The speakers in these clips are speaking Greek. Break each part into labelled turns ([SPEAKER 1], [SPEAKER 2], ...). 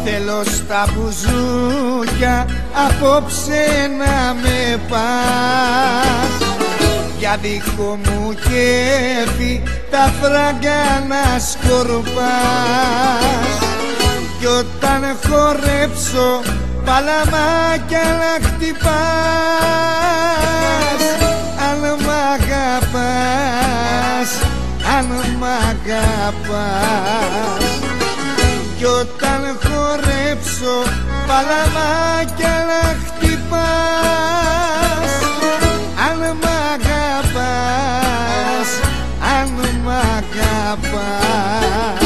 [SPEAKER 1] Θέλω στα μπουζούκια απόψε να με πας, για δικό μου κέφι τα φράγκα να σκορπάς. Κι όταν χορέψω παλαμάκια να χτυπάς, αν μ' αγαπάς, αν μ' αγαπάς. Κι όταν χορέψω παλαμάκια να χτυπάς, αν μ' αγαπάς, αν μ' αγαπάς.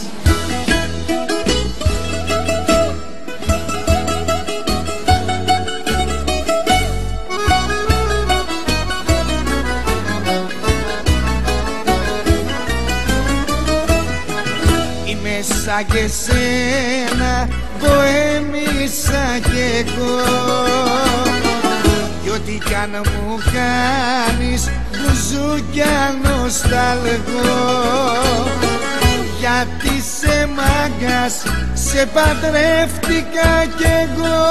[SPEAKER 1] Είμαι σαν και σένα, μποέμισα κι εγώ, κι ό,τι κι αν μου κάνεις μπουζούκια νοσταλγώ. Γιατί σε μάγκας σε παντρεύτηκα κι εγώ,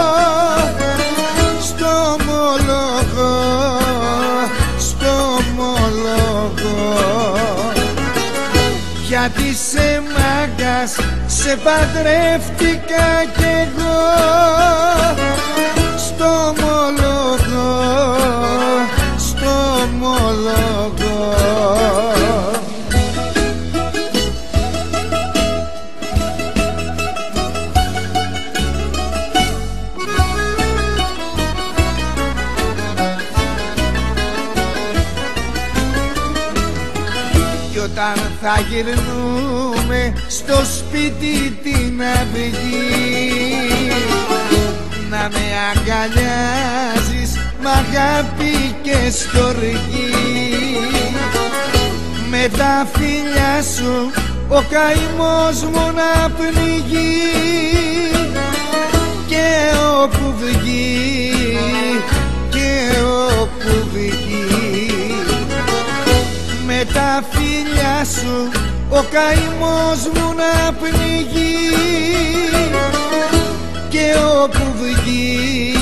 [SPEAKER 1] στο ομολογώ, στο ομολογώ. Γιατί σε μάγκας σε παντρεύτηκα κι εγώ, στο ομολογώ, στο ομολογώ. Κι όταν θα γυρνούμε στο σπίτι την αυγή, να με αγκαλιάζεις μ' αγάπη και στοργή. Με τα φιλιά σου ο καημός μου να πνιγεί, και όπου βγει, και όπου βγει. Με τα φιλιά σου ο καημός μου να πνιγεί, και όπου βγει,